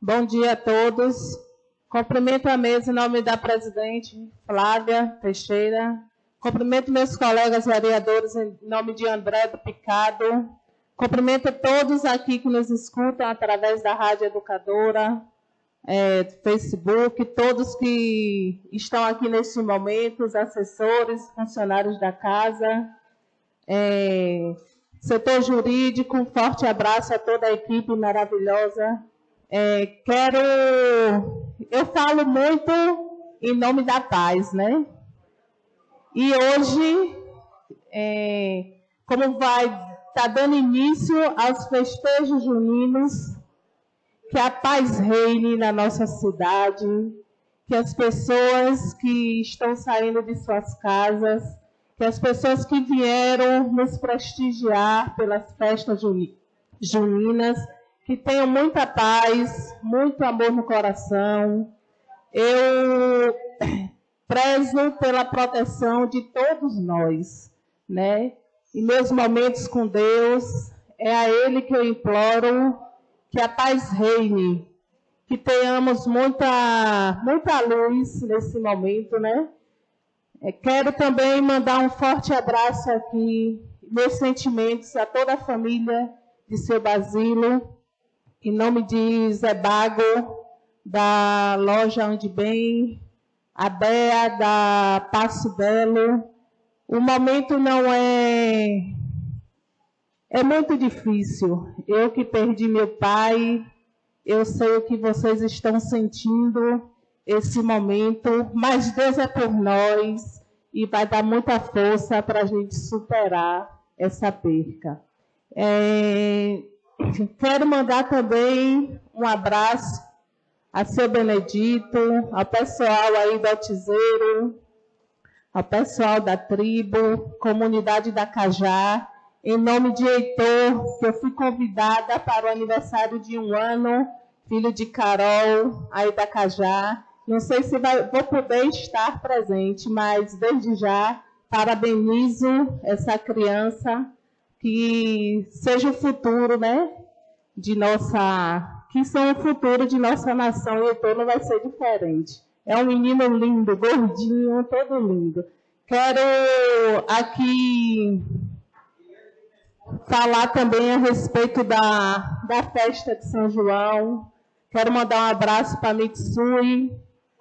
Bom dia a todos. Cumprimento a mesa em nome da presidente Flávia Teixeira. Cumprimento meus colegas vereadores em nome de André do Picado. Cumprimento a todos aqui que nos escutam através da Rádio Educadora, Facebook, todos que estão aqui neste momento, os assessores, funcionários da casa, setor jurídico, um forte abraço a toda a equipe maravilhosa. Eu falo muito em nome da paz, né? E hoje, como vai estar dando início aos festejos juninos, que a paz reine na nossa cidade, que as pessoas que estão saindo de suas casas, que as pessoas que vieram nos prestigiar pelas festas juninas, que tenham muita paz, muito amor no coração. Eu prezo pela proteção de todos nós, né? Em meus momentos com Deus, é a Ele que eu imploro que a paz reine, que tenhamos muita luz nesse momento, né? Quero também mandar um forte abraço aqui, meus sentimentos a toda a família de seu Basílio, em nome de Zé Bago, da loja Onde Bem, a Bea, da Passo Belo. O momento não é muito difícil. Eu que perdi meu pai, eu sei o que vocês estão sentindo esse momento, mas Deus é por nós e vai dar muita força para a gente superar essa perca. Quero mandar também um abraço a seu Benedito, ao pessoal aí do Altizeiro, ao pessoal da tribo, comunidade da Cajá, em nome de Heitor, que eu fui convidada para o aniversário de 1 ano, filho de Carol, aí da Cajá. Não sei se vou poder estar presente, mas desde já parabenizo essa criança, que seja o futuro, né, que são o futuro de nossa nação, e Heitor não vai ser diferente. É um menino lindo, gordinho, todo lindo. Quero aqui falar também a respeito da festa de São João. Quero mandar um abraço para a Mitsui,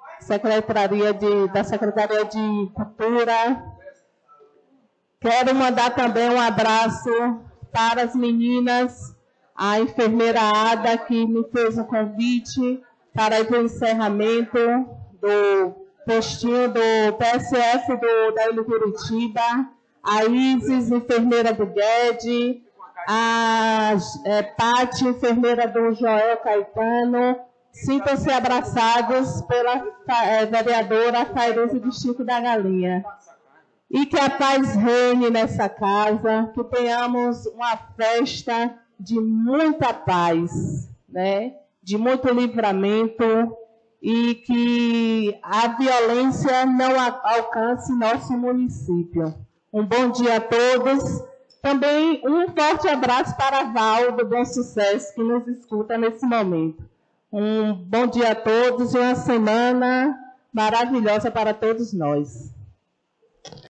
da Secretaria de Cultura. Quero mandar também um abraço para as meninas, a enfermeira Ada, que me fez o convite para ir para o encerramento do postinho do PSF da Ilha Curitiba, a Isis, enfermeira do Guedes, a Pati, enfermeira do Joel Caetano. Sintam-se abraçados pela vereadora Fairuza do Chico da Galinha. E que a paz reine nessa casa, que tenhamos uma festa de muita paz, né? De muito livramento, e que a violência não alcance nosso município. Um bom dia a todos. Também um forte abraço para a Val do Bom Sucesso, que nos escuta nesse momento. Um bom dia a todos e uma semana maravilhosa para todos nós.